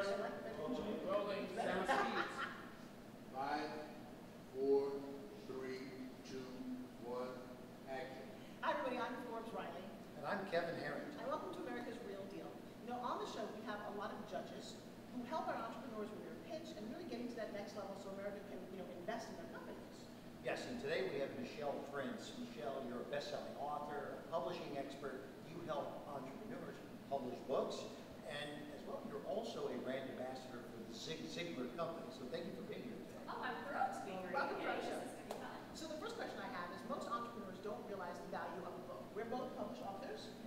Rolling. Sound speeds. 5, 4, 3, 2, 1, action. Hi everybody, I'm Forbes Riley. And I'm Kevin Harrington. And welcome to America's Real Deal. You know, on the show we have a lot of judges who help our entrepreneurs with their pitch and really getting to that next level so America can, invest in their companies. Yes, and today we have Michelle Prince. Michelle, you're a best-selling author, a publishing expert. You help entrepreneurs publish books, and as well, you're also a brand ambassador for the Zig Ziglar company. So thank you for being here today. Oh, I'm thrilled to be here. Welcome to our This show. is going to be fun. So the first question I have is most entrepreneurs don't realize the value of a book. We're both published authors.